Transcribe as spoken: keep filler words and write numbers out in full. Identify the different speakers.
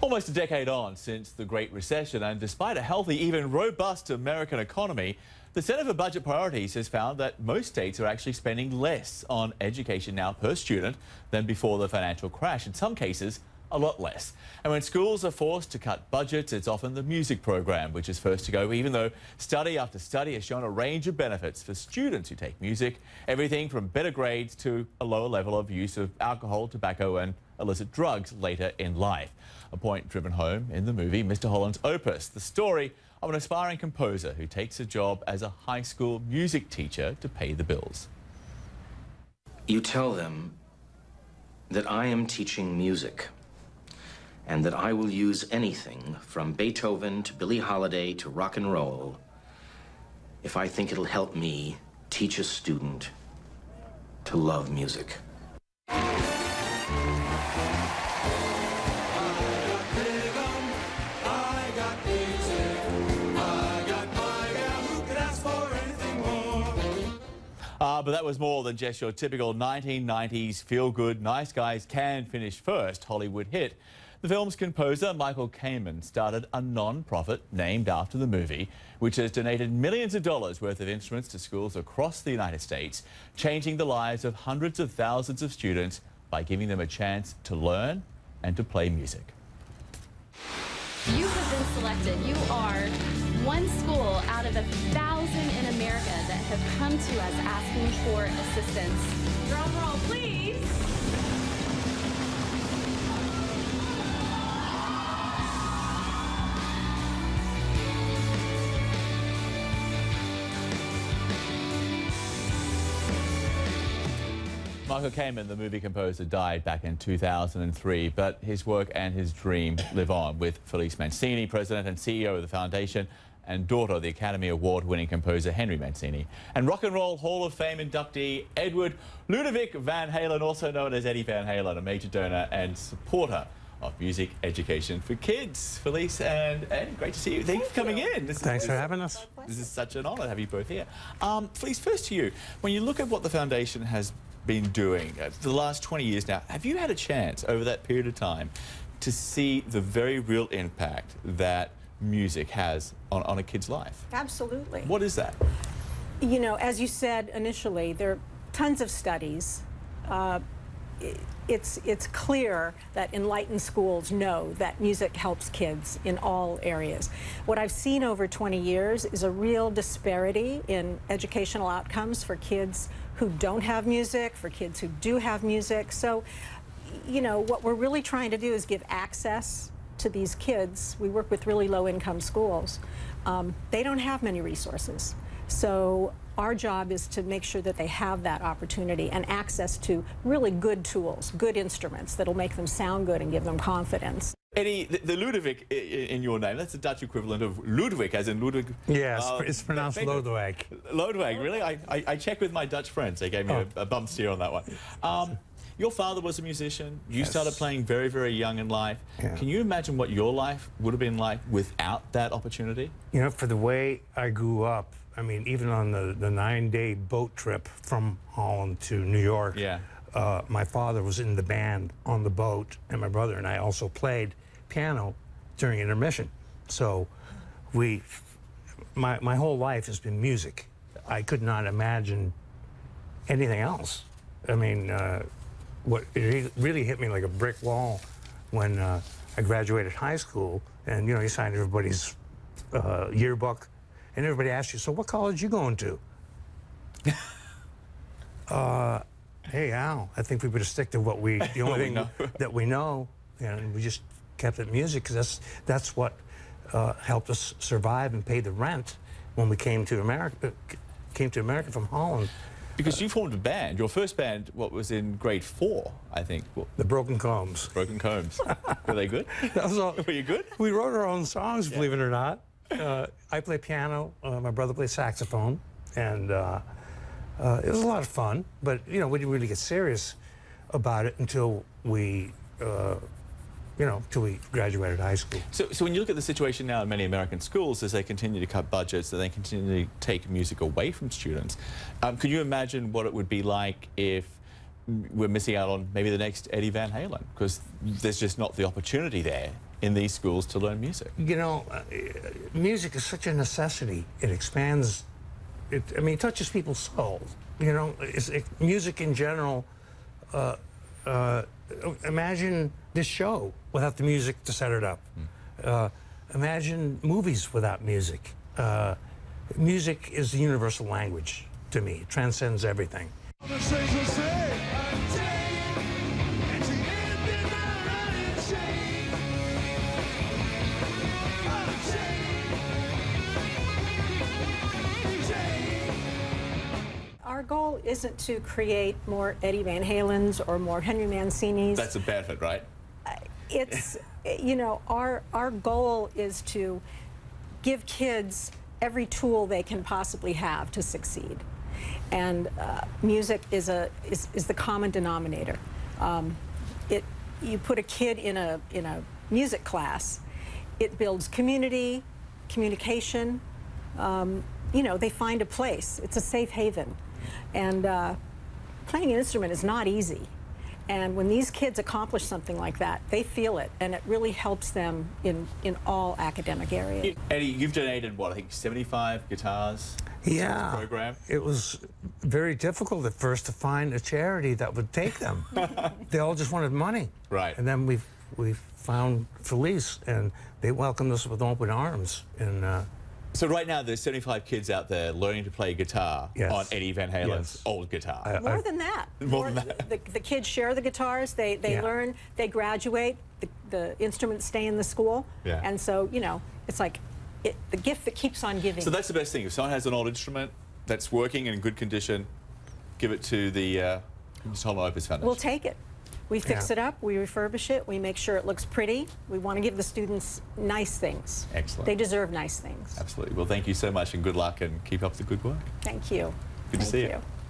Speaker 1: Almost a decade on since the Great Recession, and despite a healthy, even robust American economy, the Center for Budget Priorities has found that most states are actually spending less on education now per student than before the financial crash. In some cases, a lot less. And when schools are forced to cut budgets, it's often the music program which is first to go, even though study after study has shown a range of benefits for students who take music, everything from better grades to a lower level of use of alcohol, tobacco and illicit drugs later in life. A point driven home in the movie Mister Holland's Opus, the story of an aspiring composer who takes a job as a high school music teacher to pay the bills.
Speaker 2: You tell them that I am teaching music, and that I will use anything from Beethoven to Billie Holiday to rock and roll if I think it'll help me teach a student to love music.
Speaker 1: Uh, but that was more than just your typical nineteen nineties feel-good, nice guys can finish first Hollywood hit. The film's composer, Michael Kamen, started a non-profit named after the movie, which has donated millions of dollars worth of instruments to schools across the United States, changing the lives of hundreds of thousands of students by giving them a chance to learn and to play music.
Speaker 3: You have been selected. You are one school out of a thousand in America that have come to us asking for assistance. Drum roll, please.
Speaker 1: Michael Kamen, the movie composer, died back in two thousand three, but his work and his dream live on with Felice Mancini, president and C E O of the foundation, and daughter of the Academy Award-winning composer Henry Mancini, and Rock and Roll Hall of Fame inductee Edward Ludovic Van Halen, also known as Eddie Van Halen, a major donor and supporter of music education for kids. Felice and Ed, great to see you. Thanks for coming in. This
Speaker 4: Thanks
Speaker 1: is,
Speaker 4: for having us.
Speaker 1: This is such an honor to have you both here. Um, Felice, first to you. When you look at what the foundation has been doing uh, for the last twenty years now, have you had a chance over that period of time to see the very real impact that music has on, on a kid's life?
Speaker 5: Absolutely.
Speaker 1: What is that?
Speaker 5: You know, as you said initially, there are tons of studies. Uh, it's, it's clear that enlightened schools know that music helps kids in all areas. What I've seen over twenty years is a real disparity in educational outcomes for kids who don't have music, for kids who do have music. So, you know, what we're really trying to do is give access to these kids. We work with really low-income schools. Um, they don't have many resources. So our job is to make sure that they have that opportunity and access to really good tools, good instruments that'll make them sound good and give them confidence.
Speaker 1: Eddie, the, the Ludovic in your name, that's the Dutch equivalent of Ludwig, as in Ludwig.
Speaker 4: Yes,
Speaker 1: uh,
Speaker 4: it's pronounced Lodewijk.
Speaker 1: Lodewijk, really? I, I, I checked with my Dutch friends. They gave me oh. a, a bum steer on that one. Um, your father was a musician. You
Speaker 4: yes.
Speaker 1: started playing very, very young in life.
Speaker 4: Yeah.
Speaker 1: Can you imagine what your life would have been like without that opportunity?
Speaker 4: You know, for the way I grew up, I mean, even on the, the nine-day boat trip from Holland to New York,
Speaker 1: yeah.
Speaker 4: uh, my father was in the band on the boat, and my brother and I also played piano during intermission. So we, my, my whole life has been music. I could not imagine anything else. I mean, uh, what it really hit me like a brick wall when uh, I graduated high school, and you know, you signed everybody's uh, yearbook, and everybody asked you, so what college you going to? uh, hey, Al, I think we better stick to what we, the only thing
Speaker 1: know.
Speaker 4: that we know, and we just kept it music, because that's, that's what uh, helped us survive and pay the rent when we came to America, came to America from Holland.
Speaker 1: Because you formed a band. Your first band, what, was in grade four, I think.
Speaker 4: The Broken Combs.
Speaker 1: Broken Combs. Were they good?
Speaker 4: That was all.
Speaker 1: Were you good?
Speaker 4: We wrote our own songs,
Speaker 1: yeah.
Speaker 4: believe it or not. Uh, I play piano. Uh, my brother plays saxophone, and uh, uh, it was a lot of fun. But you know, we didn't really get serious about it until we. Uh, you know, till we graduated high school.
Speaker 1: So, so when you look at the situation now in many American schools, as they continue to cut budgets, as they continue to take music away from students, um, could you imagine what it would be like if we're missing out on maybe the next Eddie Van Halen? Because there's just not the opportunity there in these schools to learn music?
Speaker 4: You know, uh, music is such a necessity. It expands, it, I mean, it touches people's souls. You know, it's, it, music in general, uh, uh, imagine this show without the music to set it up. Mm. Uh, imagine movies without music. Uh, music is the universal language to me. It transcends everything.
Speaker 5: Our goal isn't to create more Eddie Van Halens or more Henry Mancinis.
Speaker 1: That's a benefit, right?
Speaker 5: It's, you know, our, our goal is to give kids every tool they can possibly have to succeed. And uh, music is, a, is, is the common denominator. Um, it, you put a kid in a, in a music class, it builds community, communication. Um, you know, they find a place. It's a safe haven. And uh, playing an instrument is not easy. And when these kids accomplish something like that, they feel it, and it really helps them in, in all academic areas.
Speaker 1: Eddie, you've donated, what, I think seventy-five guitars
Speaker 4: yeah,
Speaker 1: to this program?
Speaker 4: It was very difficult at first to find a charity that would take them. They all just wanted money.
Speaker 1: Right.
Speaker 4: And then we we found Felice, and they welcomed us with open arms. And uh,
Speaker 1: so right now there's seventy-five kids out there learning to play guitar
Speaker 4: yes.
Speaker 1: on Eddie Van Halen's
Speaker 4: yes.
Speaker 1: old guitar.
Speaker 4: I,
Speaker 5: More
Speaker 4: I,
Speaker 5: than that.
Speaker 1: More,
Speaker 5: More
Speaker 1: than that.
Speaker 5: The, the kids share the guitars, they, they
Speaker 4: yeah.
Speaker 5: learn, they graduate, the, the instruments stay in the school.
Speaker 1: Yeah.
Speaker 5: And so, you know, it's like it, the gift that keeps on giving.
Speaker 1: So that's the best thing. If someone has an old instrument that's working and in good condition, give it to the uh, Holman Opus Foundation.
Speaker 5: We'll take it. We fix
Speaker 4: yeah.
Speaker 5: it up, we refurbish it, we make sure it looks pretty. We want to give the students nice things.
Speaker 1: Excellent.
Speaker 5: They deserve nice things.
Speaker 1: Absolutely. Well, thank you so much and good luck and keep up the good work.
Speaker 5: Thank you.
Speaker 1: Good
Speaker 5: Thank
Speaker 1: to see
Speaker 5: you.
Speaker 1: you.